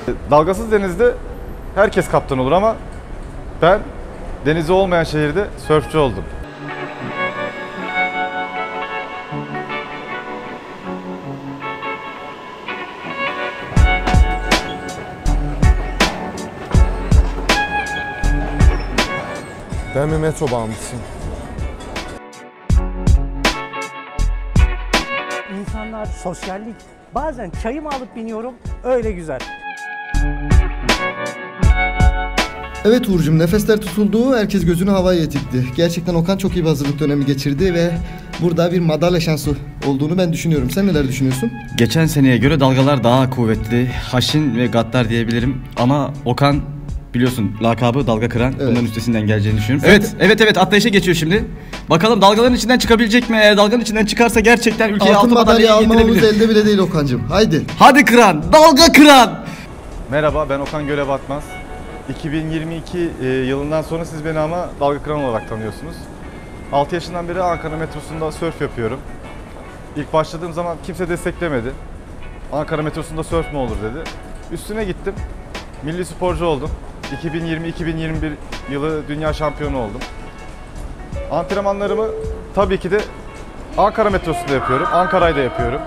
Dalgasız denizde herkes kaptan olur ama ben denizi olmayan şehirde sörfçü oldum. Ben bir metro bağımlısıyım. İnsanlar, sosyallik. Bazen çayımı alıp biniyorum, öyle güzel. Evet Uğur'cum, nefesler tutuldu, herkes gözünü havaya dikti. Gerçekten Okan çok iyi bir hazırlık dönemi geçirdi ve burada bir madalya şansı olduğunu ben düşünüyorum. Sen neler düşünüyorsun? Geçen seneye göre dalgalar daha kuvvetli, haşin ve gaddar diyebilirim ama Okan biliyorsun lakabı dalga kıran, evet. Bunların üstesinden geleceğini düşünüyorum. Evet atlayışa geçiyor şimdi. Bakalım dalgaların içinden çıkabilecek mi? Eğer dalganın içinden çıkarsa gerçekten ülkeye altın madalya almamamız elde bile değil Okan'cım. Haydi. Hadi kıran, dalga kıran. Merhaba, ben Okan Göle Batmaz. 2022 yılından sonra siz beni ama dalga kıran olarak tanıyorsunuz. 6 yaşından beri Ankara metrosunda sörf yapıyorum. İlk başladığım zaman kimse desteklemedi. Ankara metrosunda sörf mü olur dedi. Üstüne gittim. Milli sporcu oldum. 2020-2021 yılı dünya şampiyonu oldum. Antrenmanlarımı tabii ki de Ankara metrosunda yapıyorum. Ankara'da yapıyorum.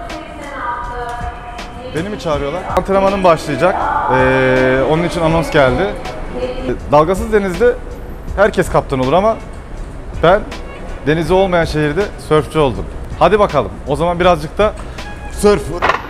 Beni mi çağırıyorlar? Antrenmanım başlayacak. Onun için anons geldi. Dalgasız denizde herkes kaptan olur ama ben denizi olmayan şehirde sörfçü oldum. Hadi bakalım. O zaman birazcık da sörf.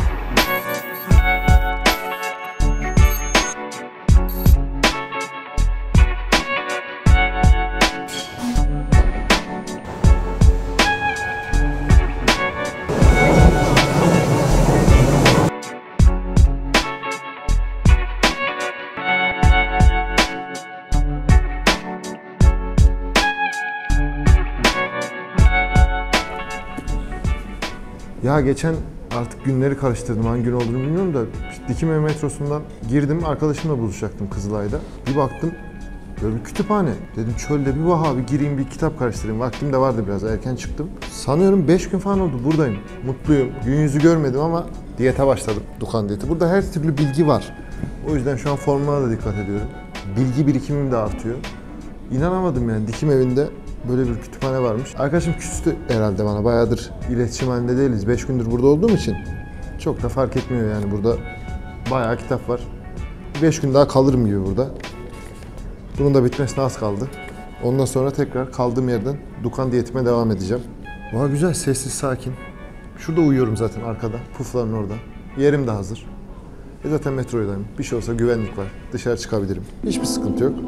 Ya geçen artık günleri karıştırdım, hangi gün olduğunu bilmiyorum da Dikime metrosundan girdim, arkadaşımla buluşacaktım Kızılay'da. Bir baktım böyle bir kütüphane. Dedim çölde bir bir gireyim, bir kitap karıştırayım. Vaktim de vardı, biraz erken çıktım. Sanıyorum 5 gün falan oldu buradayım. Mutluyum. Gün yüzü görmedim ama diyete başladım. Dukan diyeti. Burada her türlü bilgi var. O yüzden şu an formuma da dikkat ediyorum. Bilgi birikimim de artıyor. İnanamadım yani, Dikim evinde böyle bir kütüphane varmış. Arkadaşım küstü herhalde bana. Bayağıdır iletişim halinde değiliz. 5 gündür burada olduğum için çok da fark etmiyor yani. Burada bayağı kitap var. 5 gün daha kalırım gibi burada. Bunun da bitmesine az kaldı. Ondan sonra tekrar kaldığım yerden Dukan diyetime devam edeceğim. Vay güzel, sessiz, sakin. Şurada uyuyorum zaten arkada. Pufların orada. Yerim de hazır. Zaten metrodayım. Bir şey olsa güvenlik var. Dışarı çıkabilirim. Hiçbir sıkıntı yok.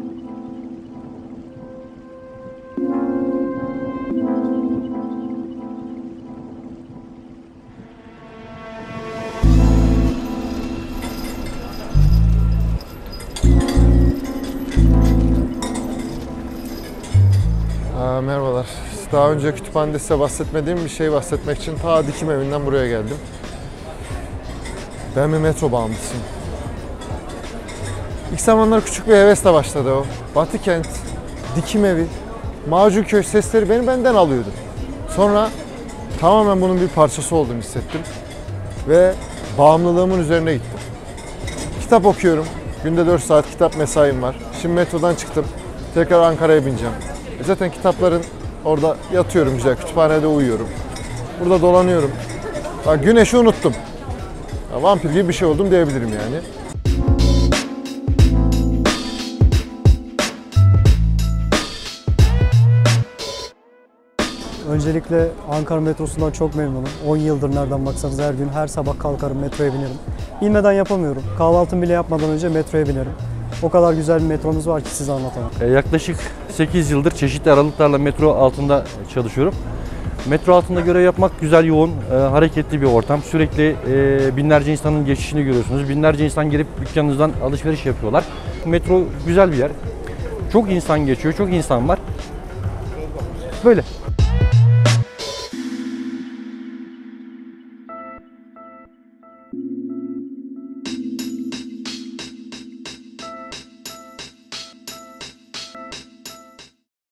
Merhabalar. Daha önce kütüphanede size bahsetmediğim bir şey bahsetmek için ta Dikim evinden buraya geldim. Ben bir metro bağımlısıyım. İlk zamanlar küçük bir hevesle başladı o. Batıkent, Dikim evi, Macunköy sesleri beni benden alıyordu. Sonra tamamen bunun bir parçası olduğunu hissettim. Ve bağımlılığımın üzerine gittim. Kitap okuyorum. Günde 4 saat kitap mesaim var. Şimdi metrodan çıktım. Tekrar Ankara'ya bineceğim. Zaten kitapların orada yatıyorum güzel, kütüphanede uyuyorum. Burada dolanıyorum. Bak, güneşi unuttum. Ya, vampir gibi bir şey oldum diyebilirim yani. Öncelikle Ankara metrosundan çok memnunum. 10 yıldır nereden baksanız her gün, her sabah kalkarım, metroya binerim. Bilmeden yapamıyorum. Kahvaltımı bile yapmadan önce metroya binerim. O kadar güzel bir metromuz var ki size anlatamam. Yaklaşık 8 yıldır çeşitli aralıklarla metro altında çalışıyorum. Metro altında görev yapmak güzel, yoğun, hareketli bir ortam. Sürekli binlerce insanın geçişini görüyorsunuz. Binlerce insan gelip dükkanınızdan alışveriş yapıyorlar. Metro güzel bir yer. Çok insan geçiyor, çok insan var. Böyle.